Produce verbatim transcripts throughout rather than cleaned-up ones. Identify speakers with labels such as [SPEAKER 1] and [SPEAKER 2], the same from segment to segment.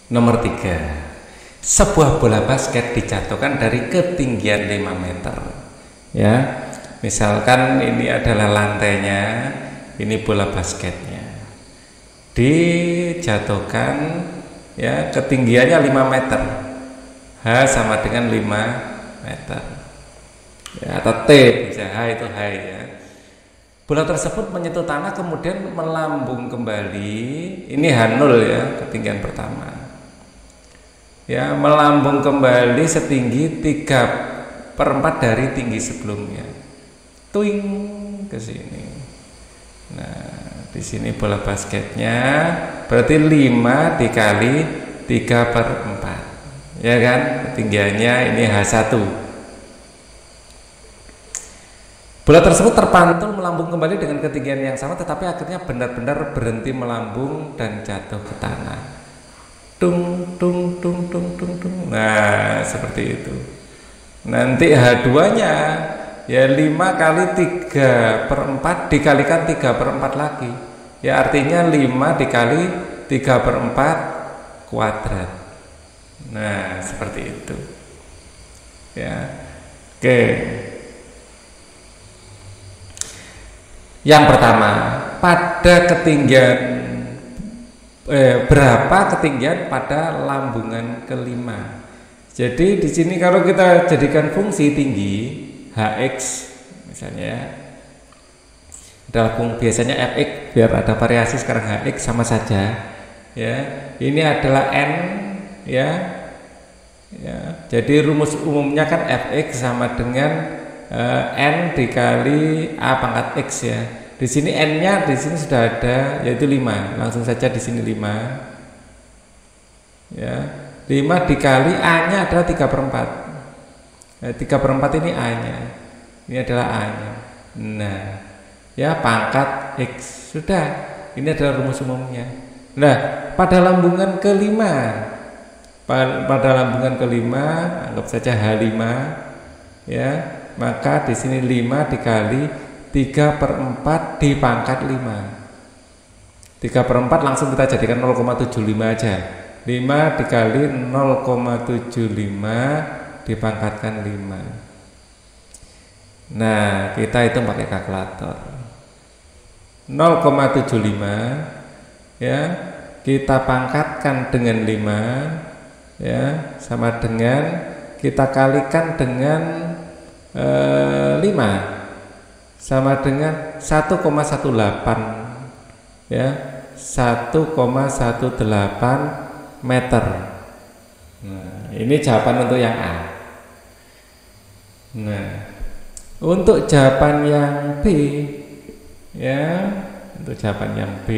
[SPEAKER 1] Nomor tiga, sebuah bola basket dijatuhkan dari ketinggian lima meter. Ya, misalkan ini adalah lantainya, ini bola basketnya. Dijatuhkan ya ketinggiannya lima meter. H sama dengan lima meter. Ya, atau T bisa, H itu H ya. Bola tersebut menyentuh tanah kemudian melambung kembali. Ini H nol ya, ketinggian pertama. Ya, melambung kembali setinggi tiga per empat dari tinggi sebelumnya. Tuing ke sini. Nah, di sini bola basketnya berarti lima dikali tiga per empat. Ya kan? Ketinggiannya ini H satu. Bola tersebut terpantul melambung kembali dengan ketinggian yang sama, tetapi akhirnya benar-benar berhenti melambung dan jatuh ke tanah. Tung tung tung tung tung tung. Nah, seperti itu. Nanti H dua nya ya lima kali tiga per empat dikalikan tiga per empat lagi. Ya artinya lima dikali tiga per empat kuadrat. Nah, seperti itu. Ya. Oke. Yang pertama, pada ketinggian eh, berapa ketinggian pada lambungan kelima. Jadi di sini kalau kita jadikan fungsi tinggi Hx misalnya adalah biasanya Fx, biar ada variasi sekarang Hx sama saja ya. Ini adalah n ya. Ya, jadi rumus umumnya kan Fx sama dengan Uh, n dikali a pangkat x ya. Di sini n-nya di sini sudah ada yaitu lima. Langsung saja di sini lima. Ya. lima dikali a-nya adalah tiga per empat. Ya, tiga per empat ini a-nya. Ini adalah a-nya. Nah, ya pangkat x. Sudah. Ini adalah rumus umumnya. Nah, pada lambungan kelima pada lambungan kelima anggap saja H lima ya. Maka di sini lima dikali tiga per empat di pangkat lima. tiga per empat langsung kita jadikan nol koma tujuh lima aja. lima dikali nol koma tujuh lima dipangkatkan lima. Nah, kita hitung pakai kalkulator. nol koma tujuh lima ya, kita pangkatkan dengan lima ya, sama dengan kita kalikan dengan lima sama dengan satu koma satu delapan ya, satu koma satu delapan meter. Nah, ini jawaban untuk yang A. Nah, untuk jawaban yang B ya, untuk jawaban yang B.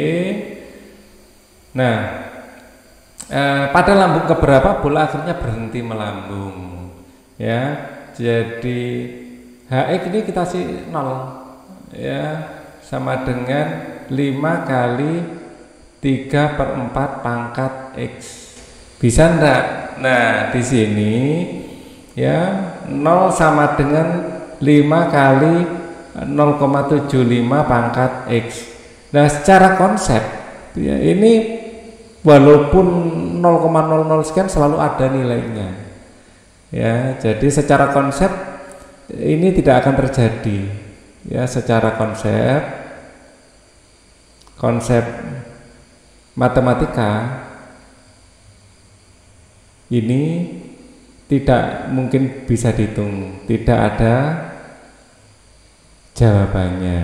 [SPEAKER 1] Nah, eh, pada lambung keberapa bola akhirnya berhenti melambung ya. Jadi Hx ini kita kasih nol ya, sama dengan lima kali tiga per empat pangkat x. Bisa enggak? Nah, di sini ya nol sama dengan lima kali nol koma tujuh lima pangkat x. Nah, secara konsep ya, ini walaupun nol koma nol nol sekian selalu ada nilainya. Ya, jadi secara konsep ini tidak akan terjadi. Ya, secara konsep konsep matematika ini tidak mungkin bisa dihitung, tidak ada jawabannya.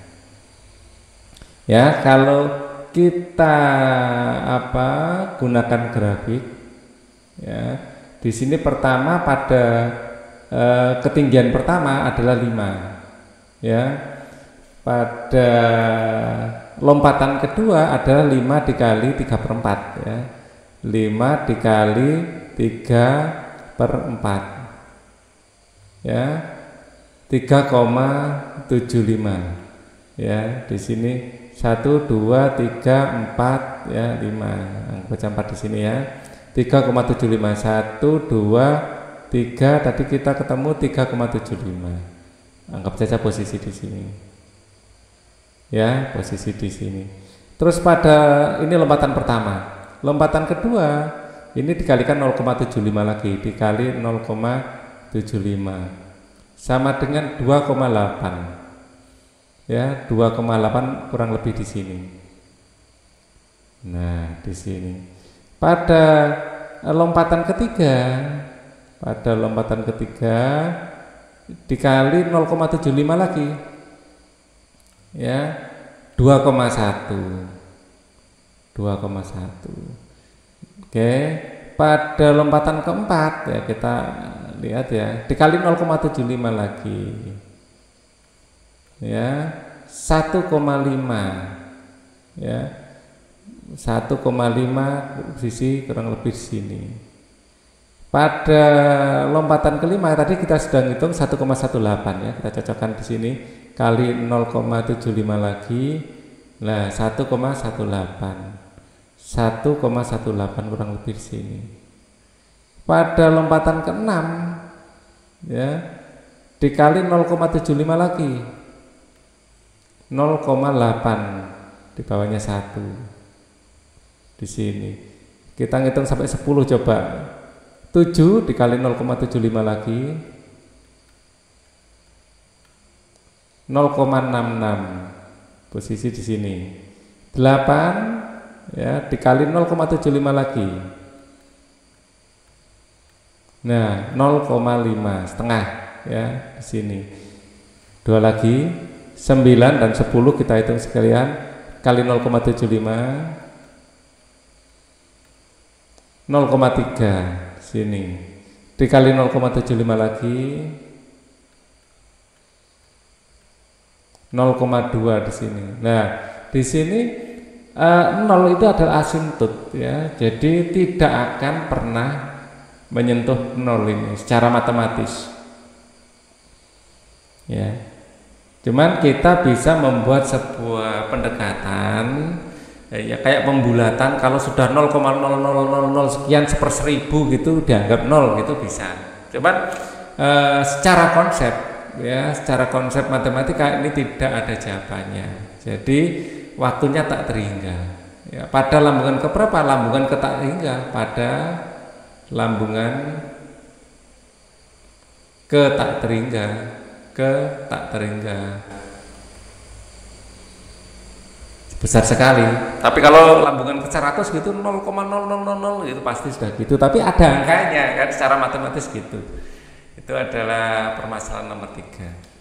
[SPEAKER 1] Ya, kalau kita apa gunakan grafik ya. Di sini pertama pada e, ketinggian pertama adalah lima ya. Pada lompatan kedua adalah lima dikali tiga per empat ya. lima dikali tiga per empat ya. tiga koma tujuh lima ya. Di sini satu dua tiga empat ya, lima. Baca empat di sini ya. tiga koma tujuh lima, satu, dua, tiga, tadi kita ketemu tiga koma tujuh lima. Anggap saja posisi di sini. Ya, posisi di sini. Terus pada ini lompatan pertama. Lompatan kedua ini dikalikan nol koma tujuh lima lagi, dikali nol koma tujuh lima sama dengan dua koma delapan. Ya, dua koma delapan kurang lebih di sini. Nah, di sini. Pada lompatan ketiga, pada lompatan ketiga dikali nol koma tujuh lima lagi. Ya, dua koma satu. dua koma satu. Oke, pada lompatan keempat ya kita lihat ya, dikali nol koma tujuh lima lagi. Ya, satu koma lima. Ya. satu koma lima sisi kurang lebih di sini. Pada lompatan kelima tadi kita sudah ngitung satu koma delapan belas ya, kita cocokkan di sini kali nol koma tujuh lima lagi. Nah, satu koma delapan belas. satu koma delapan belas kurang lebih di sini. Pada lompatan keenam ya, dikali nol koma tujuh lima lagi. nol koma delapan di bawahnya satu. Di sini. Kita ngitung sampai sepuluh coba. tujuh dikali nol koma tujuh lima lagi. nol koma enam enam. Posisi di sini. delapan ya dikali nol koma tujuh lima lagi. Nah, nol koma lima setengah ya di sini. Dua lagi, sembilan dan sepuluh kita hitung sekalian kali nol koma tujuh lima. nol koma tiga sini dikali nol koma tujuh lima lagi, nol koma dua di sini. Nah, di sini uh, nol itu adalah asimptot ya. Jadi tidak akan pernah menyentuh nol ini secara matematis. Ya. Cuman kita bisa membuat sebuah pendekatan ya kayak pembulatan, kalau sudah nol koma nol nol nol nol sekian seperseribu gitu dianggap nol gitu bisa. Cuman e, secara konsep ya, secara konsep matematika ini tidak ada jawabannya. Jadi waktunya tak terhingga. Ya, pada lambungan keberapa? Lambungan ke tak terhingga. Pada lambungan ke tak terhingga, ke tak terhingga. Besar sekali. Tapi kalau lambungan ke seratus gitu nol koma nol nol nol nol itu pasti sudah gitu. Tapi ada angkanya kan secara matematis gitu. Itu adalah permasalahan nomor tiga.